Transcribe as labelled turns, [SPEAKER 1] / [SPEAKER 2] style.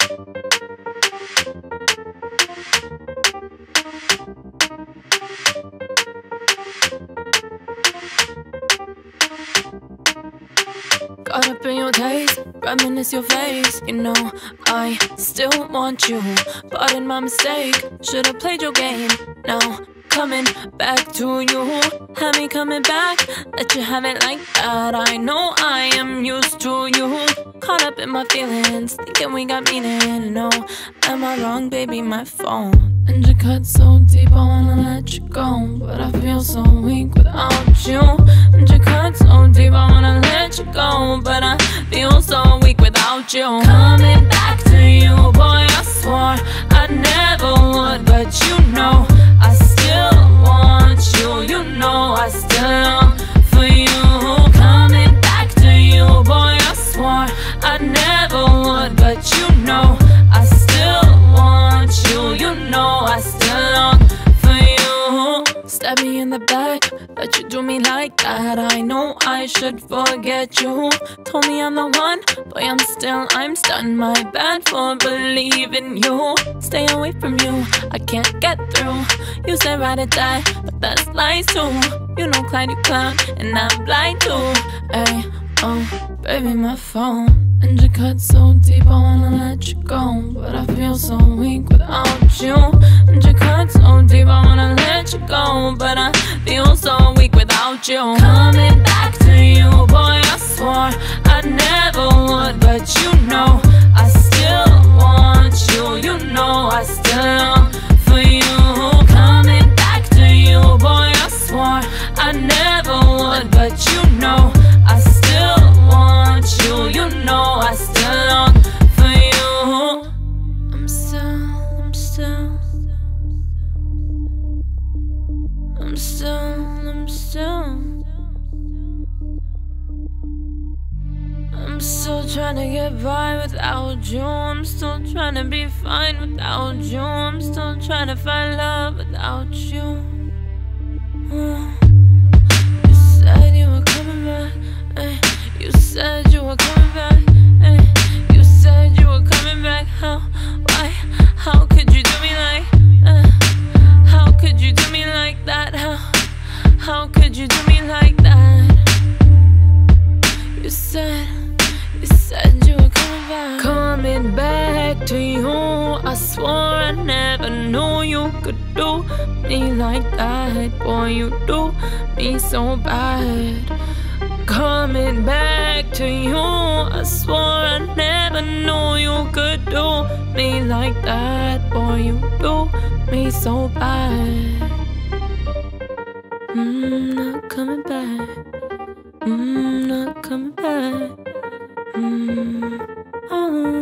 [SPEAKER 1] Caught up in your taste, reminisce your face. You know I still want you, pardon my mistake. Should've played your game. Now coming back to you, have me coming back. Let you have it like that. I know I am used to you. Caught up in my feelings, thinking we got meaning. No, am I wrong, baby? My phone. And you cut so deep, I wanna let you go, but I feel so weak without you. And you cut so deep, I wanna let you go, but I feel so weak without you. Coming back to you, boy, I swore I never would, but you know I still want you. You know I still long for you. Coming back to you, boy, I swore I never would, but you know I still want you. You know I still long for you. Stab me in the back, but you do me like that. I know I should forget you. Told me I'm the one, boy, I'm stunned. My bad for believing you. Stay away from you, I can't get through. You said ride or die, but that's lies too. You know Clyde, you clown, and I'm blind too. Ay, oh, baby, my phone. And you cut so deep, I wanna let you go, but I feel so weak without you. And you cut so deep, I wanna let you go, but I feel so weak without you. Coming back to you, boy, I swore I never would, but you know I still want you. You know I still long for you. Coming back to you, boy, I swore I never would, but you know I still want you. You know I still long for you. I'm still trying to get by without you. I'm still trying to be fine without you. I'm still trying to find love without you. You said you were coming back, ay. You said you were coming back, ay. You said you were coming back. How, why, how could you do me like, how could you do me like that? How could you do me like that? You said you were coming back. Coming back to you, I swore I never knew you could do me like that. Boy, you do me so bad. Coming back to you, I swore I never knew you could do me like that. Boy, you do me so bad. Not coming back. Not coming back. Oh.